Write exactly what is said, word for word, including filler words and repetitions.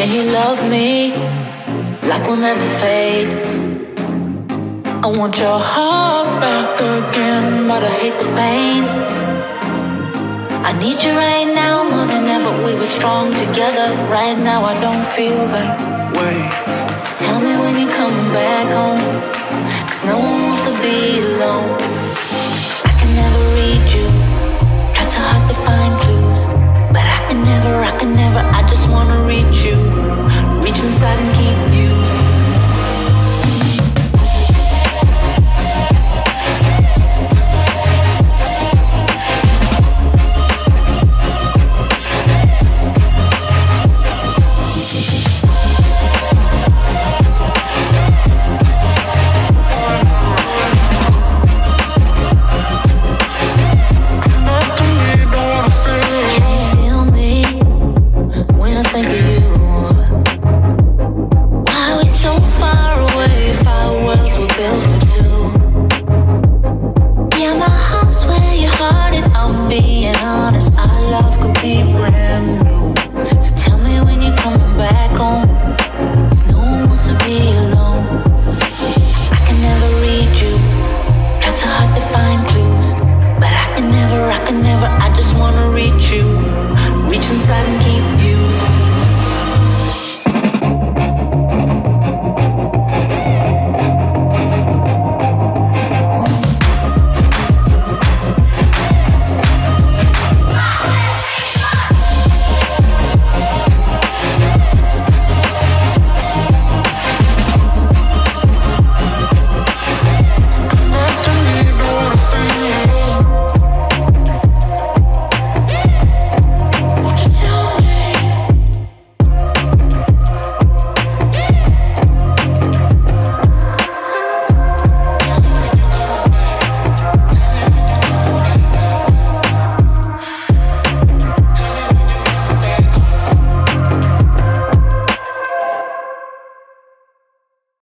Can you love me like we'll never fade? I want your heart back again, but I hate the pain. I need you right now more than ever. We were strong together. Right now I don't feel that way. So tell me when you're coming back home, 'cause no one wants to be alone.